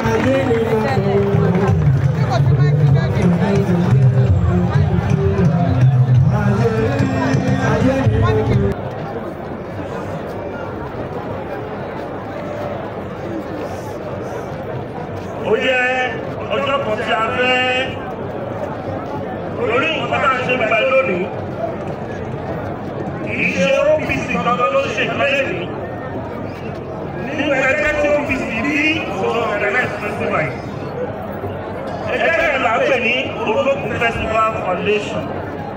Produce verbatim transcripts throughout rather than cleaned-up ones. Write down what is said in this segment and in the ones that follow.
Ó jẹ́ ọjọ́ kan tí a fẹ́ lórí nǹkan tá a ṣe gbà lónìí. Kì í ṣe O P C gangan ló ṣe ìpínlẹ̀ ní. Nínú ẹgbẹ́ tí O P C bí ìṣòro organize festival yìí. Ẹgbẹ́ yẹn là ń pè ní Olókun Festival Foundation.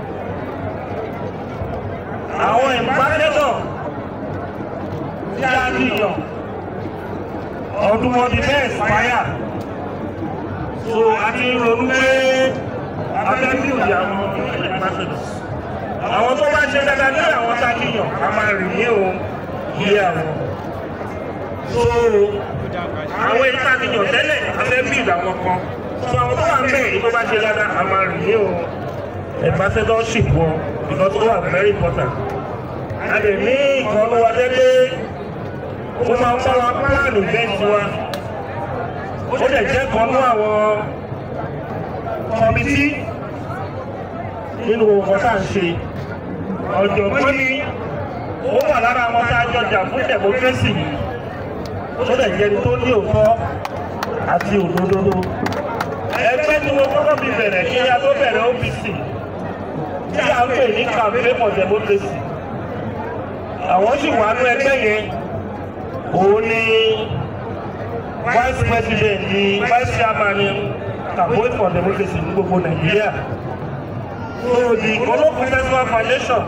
Àwọn ìbáṣẹ́dọ̀ tí a ti yàn ọdún mọ́bí bẹ́ẹ̀ spire. So a ti ronú pé abẹ́bí òye àwọn ambassadors. Àwọn tó bá ṣe dáadáa ní àwọn sákìyàn a máa rìn ní òun ilé àwọn. So àwọn èyí sákìyàn tẹ́lẹ̀ abẹ́bí ìdààmú kan. So àwọn tó wà ń bẹ̀ èyí tó bá ṣe dáadáa a máa rìn ní òun ambassadorship wọn because ó wà very important. A lè ní ìkan ló wá délé ó máa ń bá wa plan event wa. Ó lè jẹ́ kan ní àwọn kọmití nínú ọkọ̀ tá à ń ṣe. Ọ̀jọ̀gbọ́n ni ó wà lára àwọn tá a jọ jà fún democracy yìí. Ó lè jẹ́ ẹni tó ní òótọ́ àti òdodo. Ẹgbẹ́ tí mo kọ́kọ́ fi bẹ̀rẹ̀ kí a tó bẹ̀rẹ̀ O P C tí a ń pè ní campaign for democracy. Àwọn sì wà ní ẹgbẹ́ yẹn. Òun ni vice president ni vice chairman ni campaign for democracy ní gbogbo Nàìjíríà. So the Olókun Festival Foundation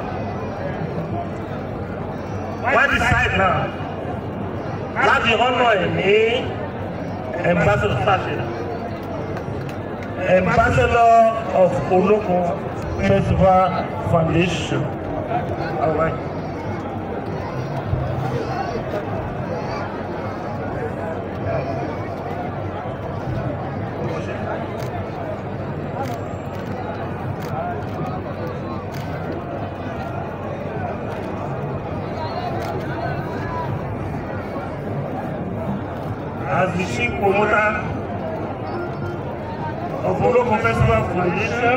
wọ́n decide now láti honour ẹ̀ ní ambassador sachet ambassador of Olókun Festival Foundation. All right. As the chief promoter of Olókun Festival Foundation,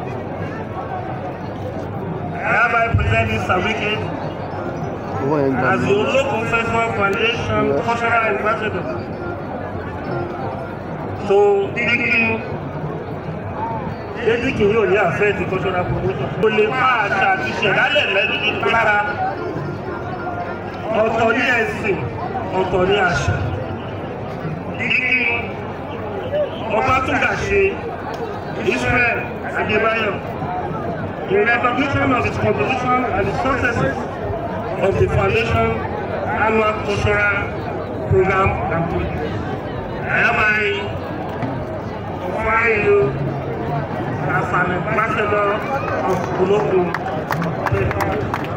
I hereby present this certificate as the Olókun Festival Foundation cultural ambassador. So, thank you. Èyí kì yóò ní àfẹ́ ti cultural promotion. Kò lè máa àṣà àti ìṣẹ̀dálẹ̀ lẹ́yìn lára. Ọ̀tọ̀ ní ẹ̀sìn, ọ̀tọ̀ ní àṣà. Ọbátúndàṣe Israel Adébáyọ̀, in recognition of its contribution and the successes of the foundation annual cultural program and project. I hereby offer you as an ambassador of Olókun Festival.